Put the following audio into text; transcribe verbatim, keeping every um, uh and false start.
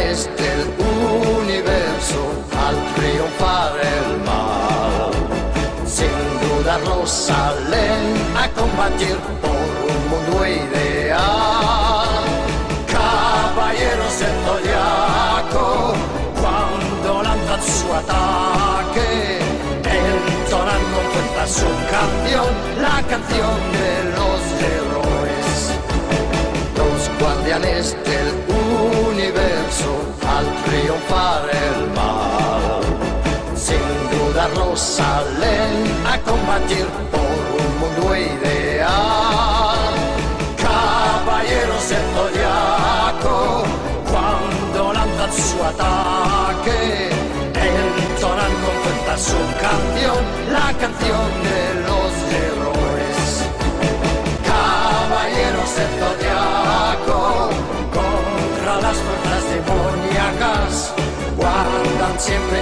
guardianes del universo al triunfar el mal. Sin dudarlo salen a combatir por un mundo ideal. Caballeros del zodiaco, cuando lanzan su ataque, entonan con fuerza su canción, la canción de los héroes. Los guardianes del universo al triunfar el mal, sin dudarlo salen a combatir por un mundo ideal. Caballeros del zodiaco, cuando lanzan su ataque, entonan con fuerza su canción, la canción de los héroes. Caballeros del zodiaco, contra las fuerzas demoníacas, guardan siempre